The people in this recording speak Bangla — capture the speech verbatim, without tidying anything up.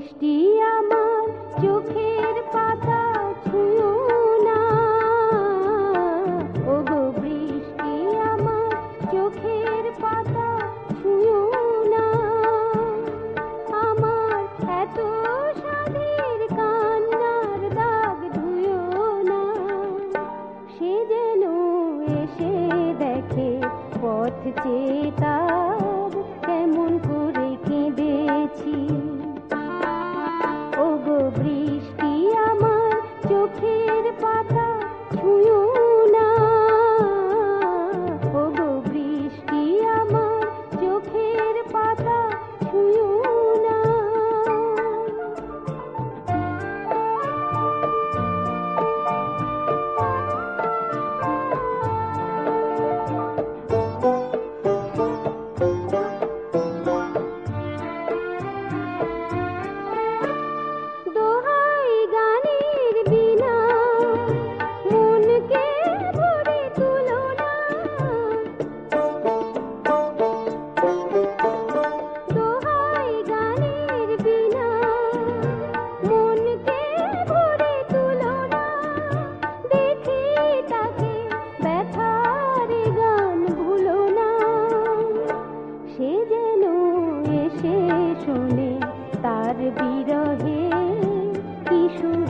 বৃষ্টি আমার চোখের পাতা ছুঁয়ো না, ওগো বৃষ্টি আমার চোখের পাতা ছুঁয়ো না। আমার এত সাধের কান্নার দাগ ধুয়ো না, সে যেন এসে দেখে পথ চেয়ে তার কেমন করে কেঁদেছি। ওগো বৃষ্টি আমার চোখের পাতা ছুঁয়ো না, ওগো বৃষ্টি আমার চোখের পাতা ছুঁয়ো না। দোহাই গানের বিনা মনকে ভরে তুলো না, দোহাই গানের বিনা মনকে ভরে তুলো না। দেখে তাকে ব্যথার গান ভুলো না, সে যেন এসে শোনে তার বিরহে কি